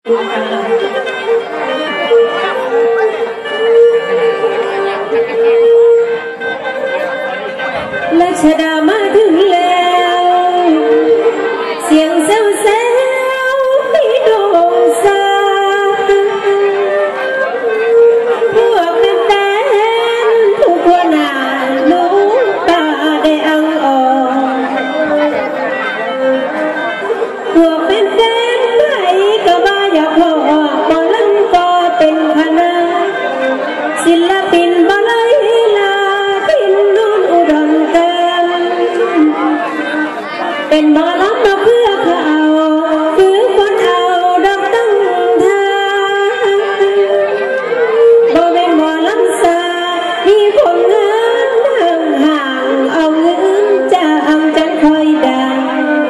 และชดามาถึงแล้วเสียงเซลเซลพี่ดงซาพวกแฟนทุกคนน่ารู้ตาได้อังออกพวกแฟนใครก็บ้าอยากพอหมอลำก็เป็นคณะศิลปินบ่เลยลาทินนุ่นอุดรเป็นหมอลำมาเพื่อเขาคือคนเอาดอกตั้งทางบ่เป็นหมอลำซามีผลงานห่างเอาเงินจ้างจังคอยดัง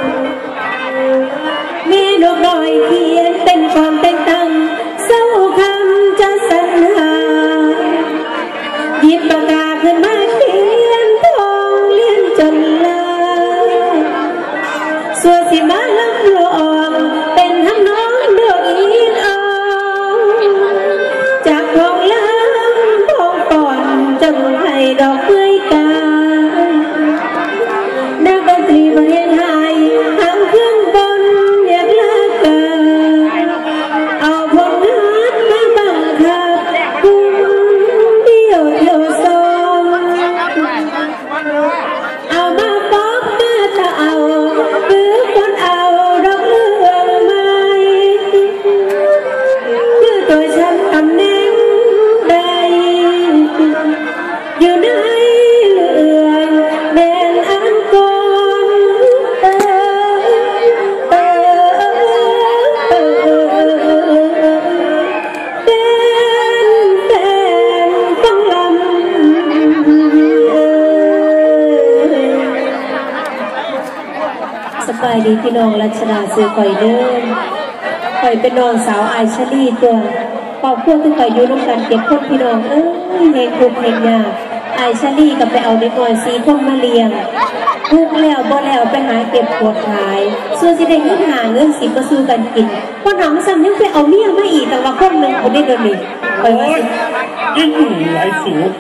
เมนกน้อยเขียนเป็นความแต่งตั้งเศร้าคำจะสรรหาหยิบปากกาขึ้นมาเขียนทองเลี้ยนจนลาส่วนสิมาลำลองเป็นทำน้องดอกอีนอ่องจากทองลำทองก่อนจนให้ดอกเมื่อยกายนักดนตรีประเทศไทยทำเครื่องบนอยากเลิกเกินเอาผลงานมาบังคับคุณเดี่ยวซองเอามาฟ้องมาจะเอาคือคนเอาดอกเรื่องใหม่คือตัวฉันตำแหน่งใดอยู่ในเรื่องแม่นอันก่อนต้องลำสบายดีพี่น้องรัชดาซื้อข่อยเดินข่อยเป็นน้องสาวไอชลีตัวครอบครัวที่ข่อยอยู่ร่วมกันเก็บพวกพี่น้องเฮงทุกเฮงยากไอชลีก็ไปเอาเด็กน้อย4 คนมาเลี้ยงทุกแล้วบ่แล้วไปหาเก็บขวดขายส่วนสิได้เงินหาเงิน10ก็ซื้อกันกินคนหำซ้ำยังไปเอาเมียมาอีกแต่ว่าคนหนึ่งคนได้เดินนี่ข่อยว่าสิยิ่งหลายสูง